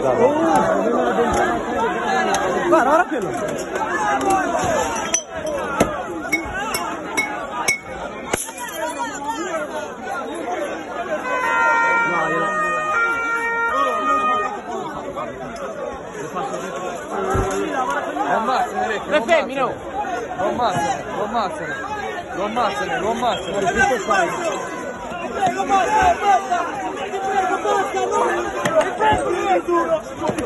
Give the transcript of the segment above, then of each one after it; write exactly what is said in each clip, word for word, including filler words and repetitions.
stava. Guarda, guarda quello. Lo femmino! Lo ammazzano, lo ammazzano, lo ammazzano, lo ammazzano. Che fai? Ti prego, basta, basta! Ti prego, basta! Ti prego, non è duro!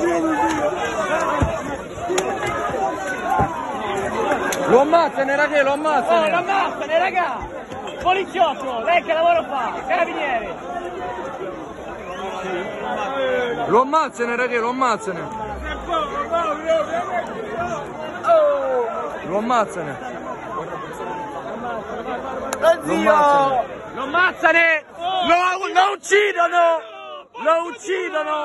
Lo ammazzano, raga, lo ammazzano! Oh, lo ammazzano, raga! Poliziotto, lei che lavoro fa? Carabinieri! Lo ammazzano, raga, lo ammazzano! Lo ammazzano! Oddio! Lo ammazzano! Lo, lo uccidono! Lo uccidono!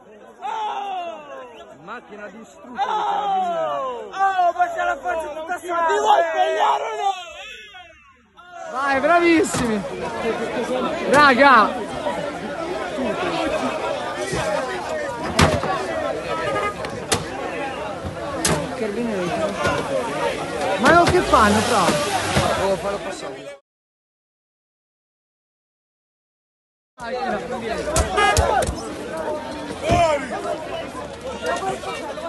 Macchina distrutta di carabinieri! Oh, ma ce la faccio tutta sola! Ti vuoi svegliare o no? Vai, bravissimi! Raga! Ma non che fanno però? Devo farlo passare. Ah,